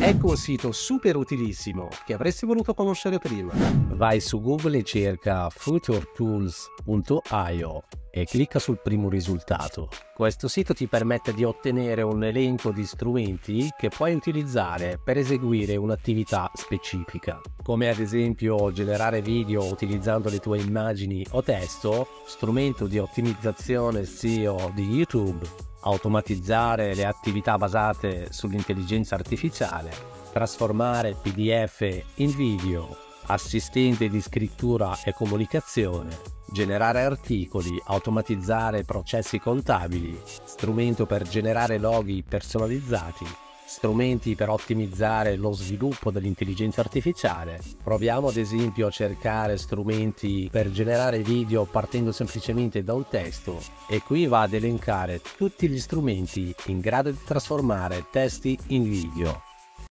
Ecco un sito super utilissimo che avresti voluto conoscere prima. Vai su Google e cerca futuretools.io e clicca sul primo risultato. Questo sito ti permette di ottenere un elenco di strumenti che puoi utilizzare per eseguire un'attività specifica, come ad esempio generare video utilizzando le tue immagini o testo, strumento di ottimizzazione SEO di YouTube, automatizzare le attività basate sull'intelligenza artificiale, trasformare PDF in video, assistente di scrittura e comunicazione, generare articoli, automatizzare processi contabili, strumento per generare loghi personalizzati, strumenti per ottimizzare lo sviluppo dell'intelligenza artificiale. Proviamo ad esempio a cercare strumenti per generare video partendo semplicemente da un testo e qui va ad elencare tutti gli strumenti in grado di trasformare testi in video.